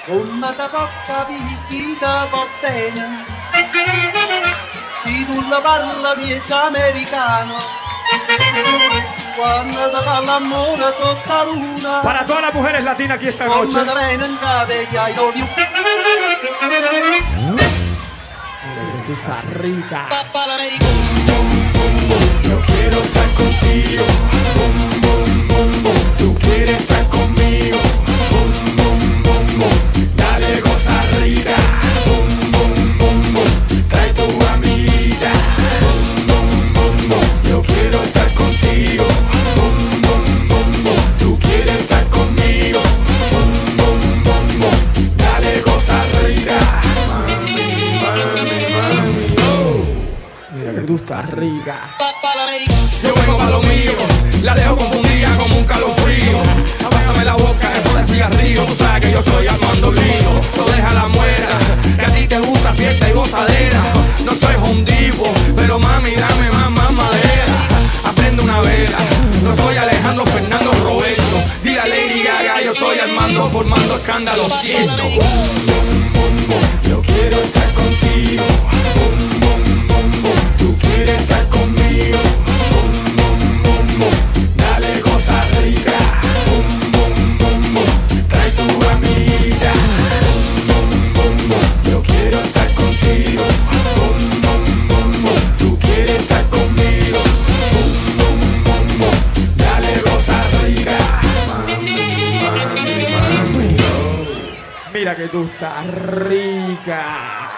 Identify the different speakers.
Speaker 1: Una tapocca picchita va bene, si tu la parla miezza americano, quando ti fa l'amore sotto la luna.
Speaker 2: Para todas las mujeres latinas aquí esta noche.
Speaker 1: Come te viene in cabella, I love you.
Speaker 2: Tú estás rica.
Speaker 3: Yo quiero estar contigo. Bum, bum, bum, bum. Tú quieres estar conmigo. Bum, bum, bum, bum. Dale cosa rica. Bum, bum, bum, bum. Trae tu amiga. Bum, bum, bum, bum. Yo quiero estar contigo. Bum, bum, bum, bum. Tú quieres estar conmigo. Bum, bum, bum, bum. Dale cosa rica. Mami, mami, mami. Oh.
Speaker 2: Mira que tú estás rica.
Speaker 3: Yo vengo pa' lo mío, la dejo confundida como un calofrío. Pásame la boca, después del cigarrillo. Tú sabes que yo soy Armando Lío. So deja la muera, que a ti te gusta fiesta y gozadera. No soy hondivo, pero mami dame más madera. Aprende una vela, no soy Alejandro Fernando Roberto. Dile a Lady Gaga, yo soy Armando formando escándalo, siento. Yo quiero estar contigo. Bum, bum, bum, bum. Tú quieres estar conmigo. Bum, bum, bum, bum. Dale cosa rica. Bum, bum, bum, bum. Trae tu amiga. Bum, bum, bum. Yo quiero estar contigo. Bum, bum, bum, bum. Tú quieres estar conmigo. Bum, bum, bum, bum. Dale cosa rica. Mami, mami, mami.
Speaker 2: Mira que tú estás rica.